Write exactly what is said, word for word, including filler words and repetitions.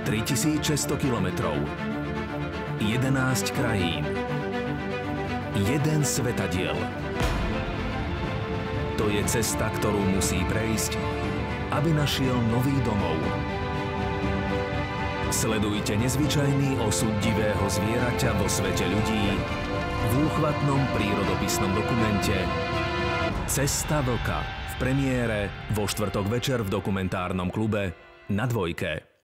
tritisícšesťsto kilometrov, jedenásť krajín, jeden svetadiel. To je cesta, ktorú musí prejsť, aby našiel nový domov. Sledujte nezvyčajný osud divého zvieraťa vo svete ľudí v úchvatnom prírodopisnom dokumente Cesta vlka v premiére vo štvrtok večer v dokumentárnom klube na Dvojke.